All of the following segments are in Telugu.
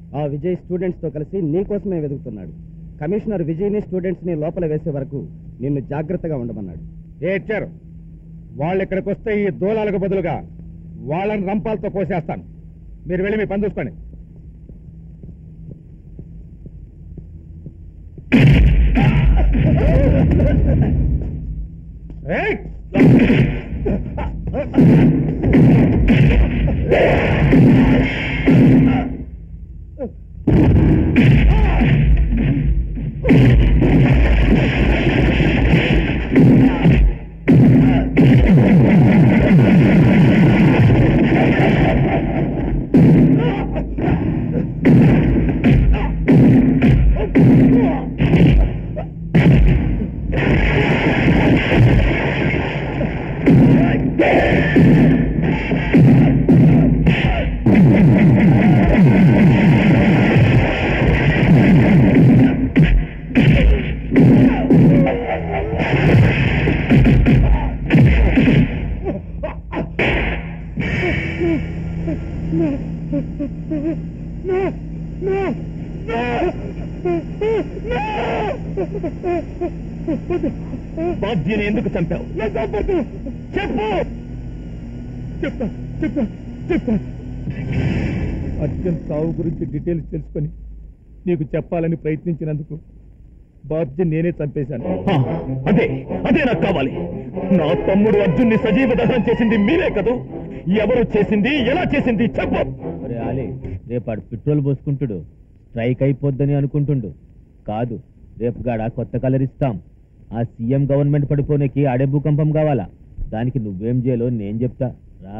ఆ విజయ్ స్టూడెంట్స్ తో కలిసి నీకోసమే వెతుకుతున్నాడు. కమిషనర్ విజయ్ని స్టూడెంట్స్ ని లోపల వేసే వరకు నిన్ను జాగ్రత్తగా ఉండమన్నాడు. ఏడ్చారు. వాళ్ళు ఇక్కడికి వస్తే ఈ దూలాలకు బదులుగా వాళ్ళని రంపాలతో కోసేస్తాను. మీరు వెళ్ళి మీ పని చూసుకోండి. బాబ్జీని ఎందుకు చంపావు? చెప్పు. చెప్తా. అర్జున్ సావు గురించి డీటెయిల్స్ తెలుసుకొని నీకు చెప్పాలని ప్రయత్నించినందుకు బాబ్జీ నేనే చంపేశాను. అదే నాకు కావాలి. నా తమ్ముడు అర్జున్ని సజీవ దహనం చేసింది మీరే కదూ? ఎవరు చేసింది, ఎలా చేసింది చెప్పు. అరే ఆలే, రేపాడు పెట్రోల్ పోసుకుంటుడు స్ట్రైక్ అయిపోద్దని అనుకుంటుండు. కాదు, రేపు గాడ కొత్త కలర్ ఇస్తాం. ఆ సీఎం గవర్నమెంట్ పడిపోనేకి ఆడే భూకంపం కావాలా? దానికి నువ్వేం చేయాలో నేను చెప్తా రా.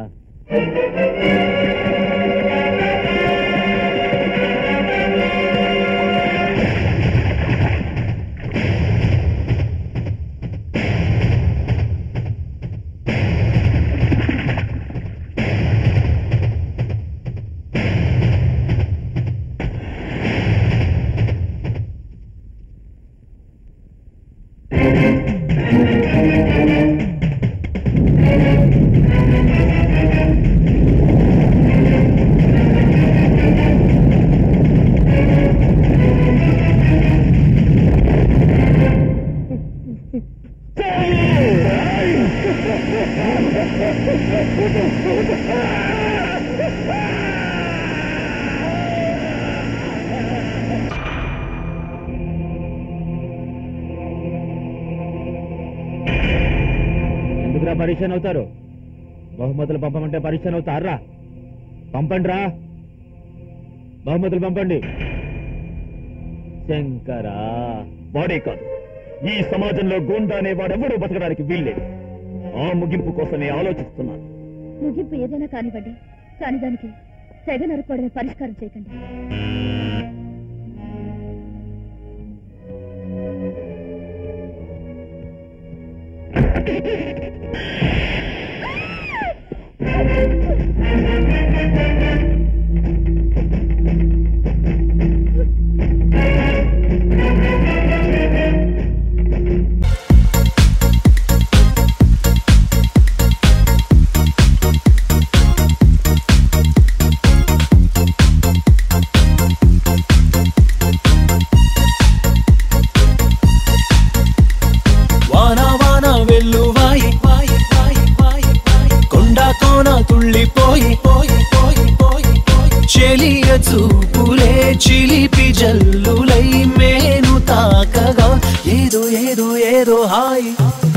ఎందుకురా పరిచయం అవుతారు? బహుమతులు పంపమంటే పరిచయం అవుతారా? పంపండి రా, బహుమతులు పంపండి. శంకరా, వాడే కాదు, ఈ సమాజంలో గూండా అనే వాడెవడూ బతకడానికి వీల్లేదు. ఆ ముగింపు కోసమే ఆలోచిస్తున్నాను. ముగింపు ఏదైనా కానివ్వండి, కాని దానికి తెగ నరుకోవడమే పరిష్కారం చేయకండి. చూపులే చిలిపి జల్లులై మేను తాకగా ఏదో ఏదో ఏదో హాయ్.